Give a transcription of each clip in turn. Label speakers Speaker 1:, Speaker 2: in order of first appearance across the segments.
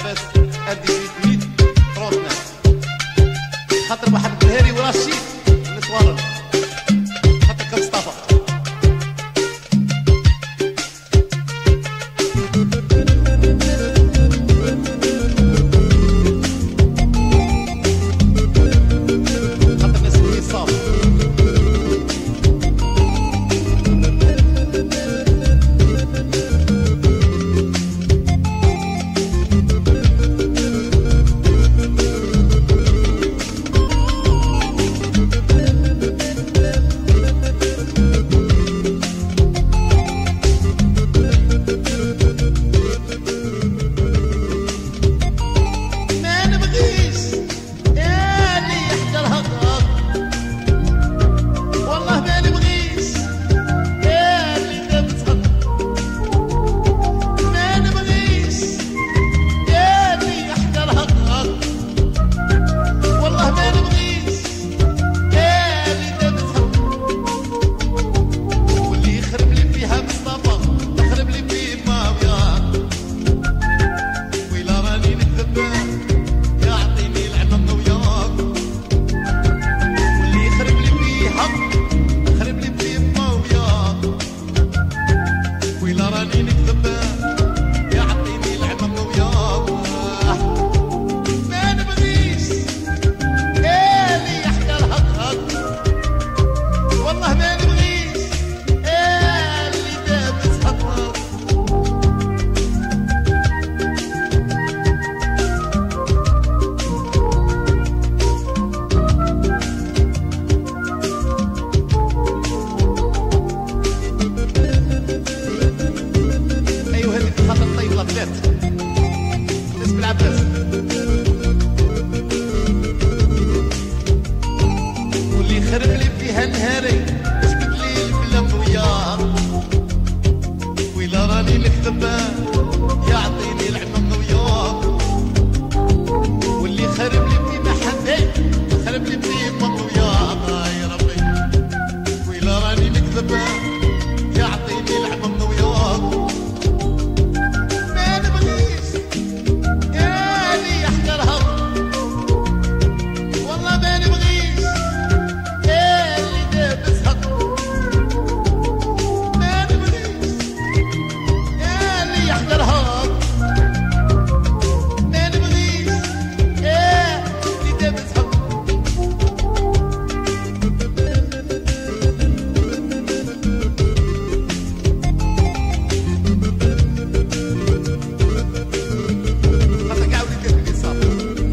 Speaker 1: لاباس ادي 800 39 خاطر واحد البهاري ورشيد نتورط خاطر كمصطفى خاطر ناس اللي صافي واللي خرب لي فيها نهاري جبت لي البلم وياه ويلا راني نكذب يعطيني العمم وياه واللي خرب لي في محبي خرب لي في بطن وياه يا ربي ويلا راني نكذب يعطيني العمم وياه ما نبغيش يالي يحقرها والله ما نبغيش يالي دابسها ما نبغيش يالي يحقرها ما نبغيش يالي دابسها خاطر كاع وليت كتبلي صافي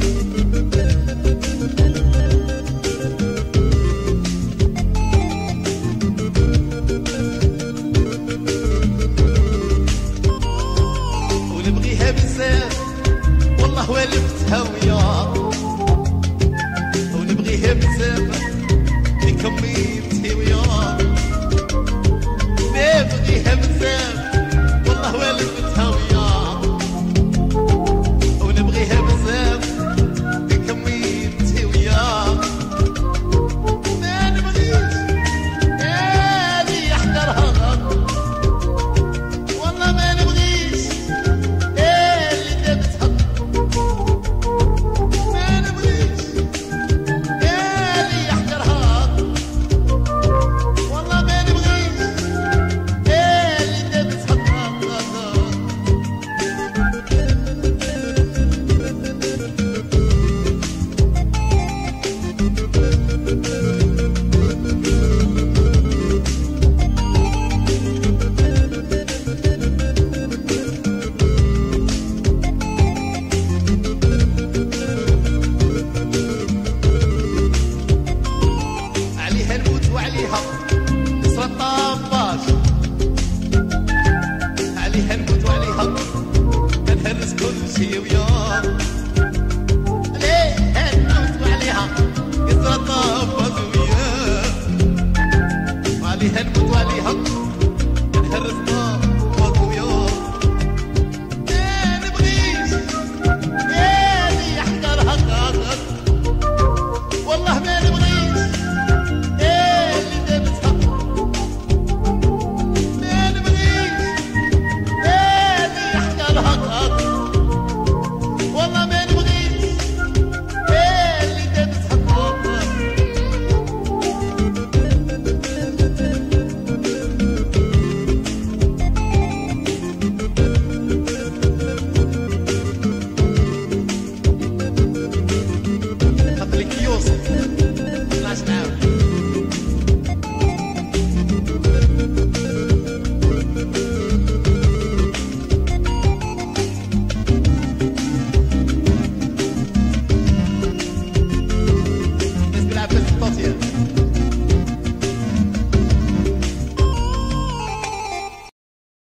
Speaker 1: ونبغيها بزاف والله والفتها وياه ونبغيها بزاف لكميتي وياه نبغيها بزاف والله والفتها وياه ونبغيها بزاف لكميتي وياه ما نبغيش يالي يحقرها والله ما نبغيش يالي دابتها ما نبغيش يالي يحقرها والله ما نبغيش يالي دابتها عليها الموت وعليها نصر الطباش عليها الموت وعليها نهرس كل شي وياه عليها الموت وعليها نصر الطباش وياه وعليها الموت وعليها نهرس طباش وياه ما نبغيش يالي يحقرها والله ما نبغيش يالي دابتها ما نبغيش يالي يحقرها